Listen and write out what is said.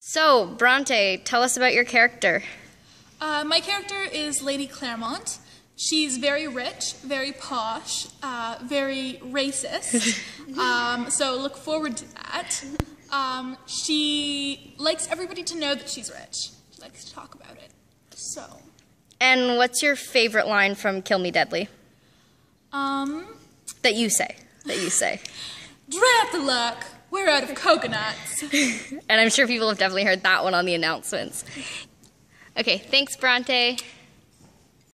So, Brontë, tell us about your character. My character is Lady Clairmont. She's very rich, very posh, very racist, so look forward to that. She likes everybody to know that she's rich. She likes to talk about it, so. And what's your favorite line from Kill Me Deadly? That you say. Drat the luck, we're out of coconuts. And I'm sure people have definitely heard that one on the announcements. Okay, thanks, Brontë.